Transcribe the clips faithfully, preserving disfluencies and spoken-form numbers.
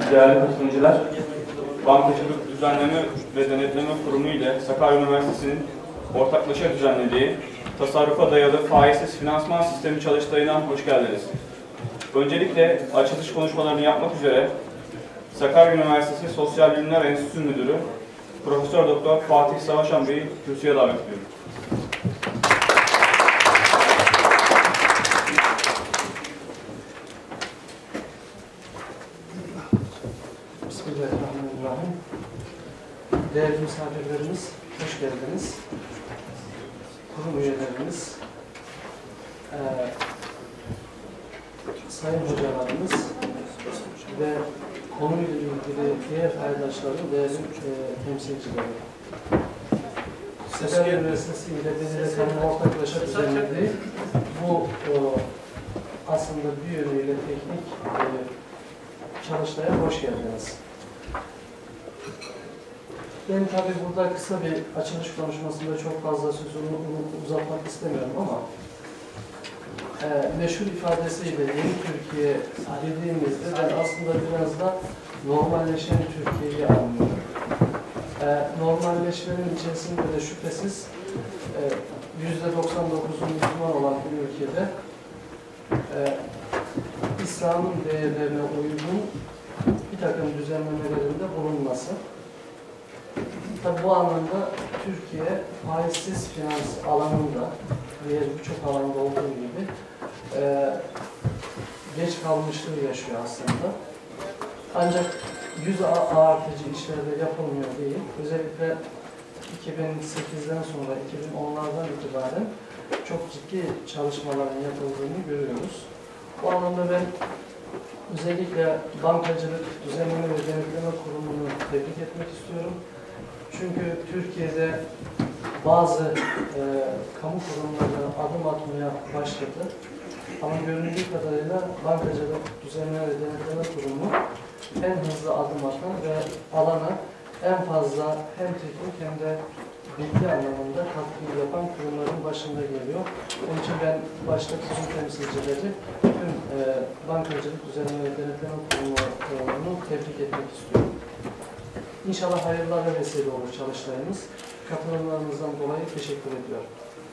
Değerli katılımcılar, Bankacılık Düzenleme ve Denetleme Kurumu ile Sakarya Üniversitesi'nin ortaklaşa düzenlediği tasarrufa dayalı faizsiz finansman sistemi çalıştayına hoş geldiniz. Öncelikle açılış konuşmalarını yapmak üzere Sakarya Üniversitesi Sosyal Bilimler Enstitüsü Müdürü Profesör Doktor Fatih Savaşan Bey'i kürsüye davet ediyorum. Bismillahirrahmanirrahim. Değerli misafirlerimiz, hoş geldiniz. Kurum üyelerimiz, e, sayın hocalarımız ve konuyla ilgili diğer paydaşların değerli e, temsilcileri. Sakarya Üniversitesi ile Belediyelerin ortaklaşa düzenlediği bu e, aslında bir yönüyle teknik e, çalıştaya hoş geldiniz. Ben tabii burada kısa bir açılış konuşmasında çok fazla sözümü uzatmak istemiyorum ama e, meşhur ifadesiyle yeni Türkiye dediğimizde ben aslında biraz da normalleşen Türkiye'yi anlıyorum. E, normalleşmenin içerisinde de şüphesiz yüzde doksan dokuzun Müslüman olan bir ülkede e, İslam'ın değerlerine uygun bir takım düzenlemelerinde bulunması. Tabi bu anlamda Türkiye faizsiz finans alanında, diğer birçok alanda olduğu gibi e, geç kalmışlığı yaşıyor aslında. Ancak yüz ağırtıcı işlerde yapılmıyor değil. Özellikle iki bin sekizden sonra iki bin onlardan itibaren çok ciddi çalışmaların yapıldığını görüyoruz. Bu anlamda ben özellikle Bankacılık Düzenleme ve Denetleme Kurumu'nu tebrik etmek istiyorum. Çünkü Türkiye'de bazı e, kamu kurumları adım atmaya başladı. Ama göründüğü kadarıyla Bankacılık Düzenleme ve Denetleme Kurumu en hızlı adım atan ve alana en fazla hem teknik hem de bilgi anlamında katkı yapan kurumların başında geliyor. Onun için ben başta kurum temsilcileri tüm e, Bankacılık Düzenleme ve Denetleme Kurumu'nu tebrik etmek istiyorum. İnşallah hayırlara vesile olur çalıştayımız. Katılımlarınızdan dolayı teşekkür ediyorum.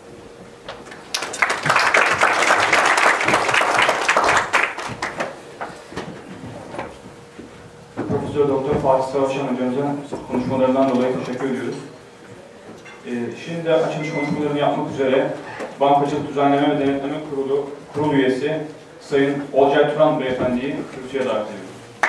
Profesör Doktor Fatih Savaşan hocamıza konuşmalarından dolayı teşekkür ediyoruz. Ee, şimdi de açılış konuşmalarını yapmak üzere Bankacılık Düzenleme ve Denetleme Kurulu Kurul Üyesi Sayın Olcay Turan Beyefendi'yi kürsüye davet ediyoruz.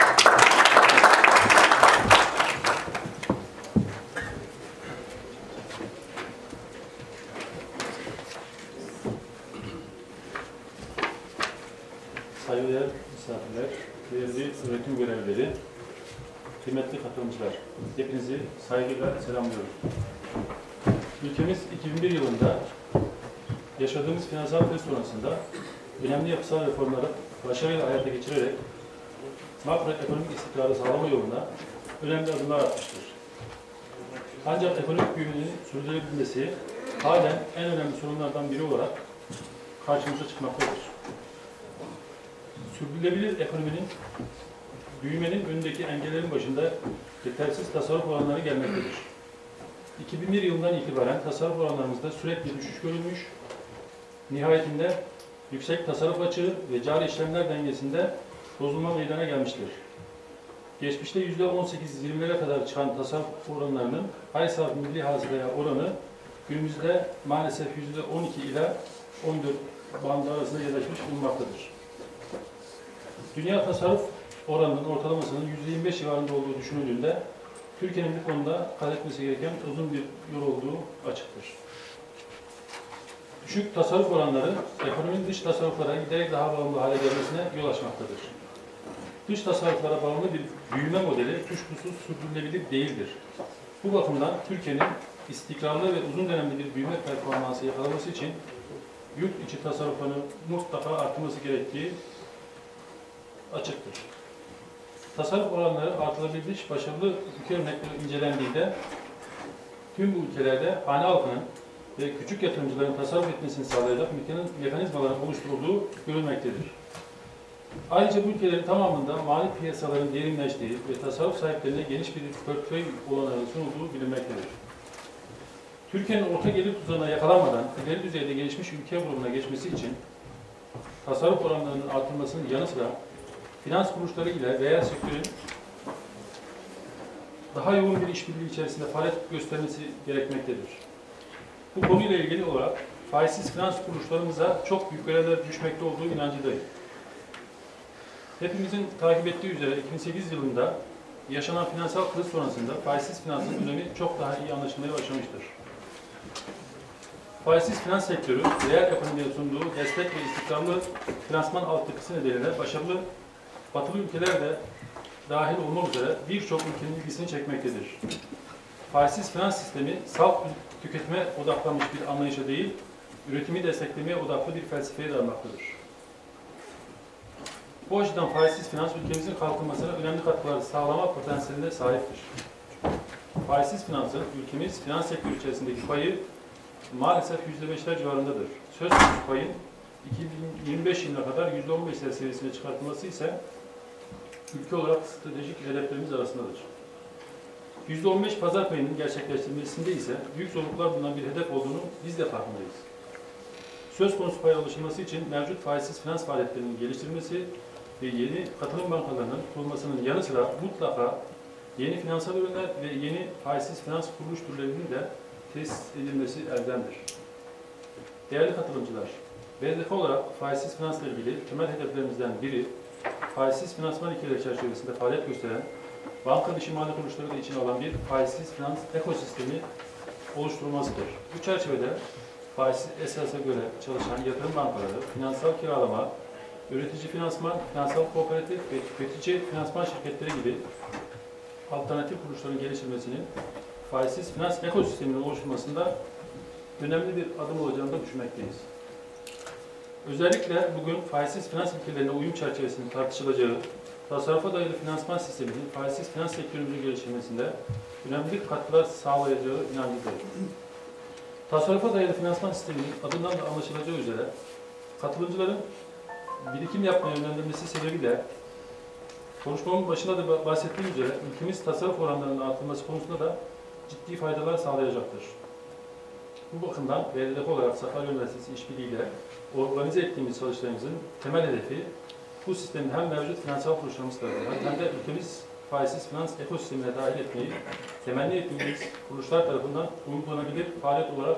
Saygıdeğer misafirler, değerli öğretim görevlileri, kıymetli katılımcılar, hepinizi saygıyla selamlıyorum. Ülkemiz iki bin bir yılında yaşadığımız finansal kriz sonrasında önemli yapısal reformları başarıyla hayata geçirerek makroekonomik istikrarı sağlama yolunda önemli adımlar atmıştır. Ancak ekonomik büyümenin sürdürülebilmesi halen en önemli sorunlardan biri olarak karşımıza çıkmaktadır. Sürdürülebilir ekonominin, büyümenin önündeki engellerin başında yetersiz tasarruf oranları gelmektedir. iki bin bir yılından itibaren tasarruf oranlarımızda sürekli düşüş görülmüş, nihayetinde yüksek tasarruf açığı ve cari işlemler dengesinde bozulma meydana gelmiştir. Geçmişte yüzde on sekiz yirmilere kadar çıkan tasarruf oranlarının ay sarf milli hasılaya oranı günümüzde maalesef yüzde on iki ila on dört bandı arasında yerleşmiş bulunmaktadır. Dünya tasarruf oranının ortalamasının yüzde yirmi beş civarında olduğu düşünüldüğünde Türkiye'nin bu konuda kat etmesi gereken uzun bir yol olduğu açıktır. Düşük tasarruf oranları ekonominin dış tasarruflara giderek daha bağımlı hale gelmesine yol açmaktadır. Dış tasarruflara bağımlı bir büyüme modeli kuşkusuz sürdürülebilir değildir. Bu bakımdan Türkiye'nin istikrarlı ve uzun dönemli bir büyüme performansı yakalaması için yurt içi tasarrufunu mutlaka arttırması gerektiği açıktır. Tasarruf oranları artılabilir başarılı ülke örnekleri incelendiğinde tüm bu ülkelerde hane halkının ve küçük yatırımcıların tasarruf etmesini sağlayacak mekanizmaların oluşturulduğu görülmektedir. Ayrıca bu ülkelerin tamamında mali piyasaların derinleştiği ve tasarruf sahiplerine geniş bir portföy olanağı sunulduğu bilinmektedir. Türkiye'nin orta gelir tuzağına yakalanmadan ileri düzeyde gelişmiş ülke grubuna geçmesi için tasarruf oranlarının artırılmasının yanı sıra finans kuruluşları ile reel sektörün daha yoğun bir işbirliği içerisinde faaliyet göstermesi gerekmektedir. Bu konuyla ilgili olarak faizsiz finans kuruluşlarımıza çok büyük görevler düşmekte olduğu inancındayım. Hepimizin takip ettiği üzere iki bin sekiz yılında yaşanan finansal kriz sonrasında faizsiz finansın önemi çok daha iyi anlaşılmaya başlamıştır. Faizsiz finans sektörü, reel ekonomiye sunduğu destek ve istikrarlı finansman altyapısı nedeniyle başarılı, batılı ülkeler de dahil olmak üzere birçok ülkenin ilgisini çekmektedir. Faizsiz finans sistemi salt tüketime odaklanmış bir anlayışa değil, üretimi desteklemeye odaklı bir felsefeye dayanmaktadır. Bu açıdan faizsiz finans ülkemizin kalkınmasına önemli katkılar sağlama potansiyeline sahiptir. Faizsiz finansın ülkemiz finans sektörü içerisindeki payı maalesef yüzde beşler civarındadır. Söz konusu payın iki bin yirmi beş yılına kadar yüzde on beşler seviyesine çıkartılması ise ülke olarak stratejik hedeflerimiz arasındadır. yüzde on beş pazar payının gerçekleştirilmesinde ise büyük zorluklar bulunan bir hedef olduğunu biz de farkındayız. Söz konusu paya ulaşılması için mevcut faizsiz finans faaliyetlerinin geliştirilmesi ve yeni katılım bankalarının kurulmasının yanı sıra mutlaka yeni finansal ürünler ve yeni faizsiz finans kuruluş türlerinin de tesis edilmesi eldendir. Değerli katılımcılar, B D F olarak faizsiz finansla ilgili temel hedeflerimizden biri, faizsiz finansman ilkeleri çerçevesinde faaliyet gösteren, banka dışı mali kuruluşları da içine alan bir faizsiz finans ekosistemi oluşturulmasıdır. Bu çerçevede faizsiz esasa göre çalışan yatırım bankaları, finansal kiralama, üretici finansman, finansal kooperatif ve tüketici finansman şirketleri gibi alternatif kuruluşların geliştirilmesinin faizsiz finans ekosisteminin oluşturulmasında önemli bir adım olacağını da düşünmekteyiz. Özellikle bugün faizsiz finans ilkelerine uyum çerçevesinin tartışılacağı, tasarrufa dayalı finansman sisteminin faizsiz finans sektörümüzün geliştirmesinde önemli katkılar sağlayacağı inancındayım. Tasarrufa dayalı finansman sisteminin adından da anlaşılacağı üzere katılımcıların birikim yapmaya yönlendirilmesi sebebiyle konuşmamın başında da bahsettiğim üzere ülkemiz tasarruf oranlarının artırılması konusunda da ciddi faydalar sağlayacaktır. Bu bakımdan B D F olarak Sakarya Üniversitesi işbirliğiyle organize ettiğimiz çalışmalarımızın temel hedefi bu sistemin hem mevcut finansal kuruluşlarımız tarafından hem de ülkemiz faizsiz finans ekosistemine dahil etmeyi temenni ettiğimiz kuruluşlar tarafından uygulanabilir faaliyet olarak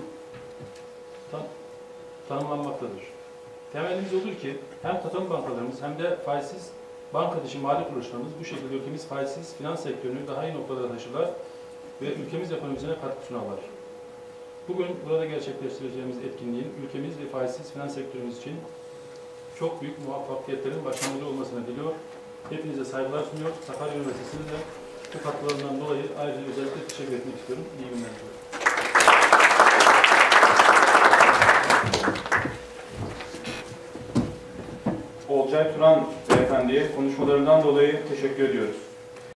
tan tanımlanmaktadır. Temennimiz olur ki hem katılım bankalarımız hem de faizsiz banka dışı mali kuruluşlarımız bu şekilde ülkemiz faizsiz finans sektörünü daha iyi noktalara taşırlar ve ülkemiz ekonomisine katkı sunarlar. Bugün burada gerçekleştireceğimiz etkinliğin ülkemiz ve faizsiz finans sektörümüz için çok büyük muvaffakiyetlerin başlangıcı olmasını diliyor. Hepinize saygılar sunuyor. Sakarya Üniversitesi'ne de bu katkılarından dolayı ayrıca özellikle teşekkür etmek istiyorum. İyi günler diliyorum. Olcay Turan Beyefendi'ye konuşmalarından dolayı teşekkür ediyoruz.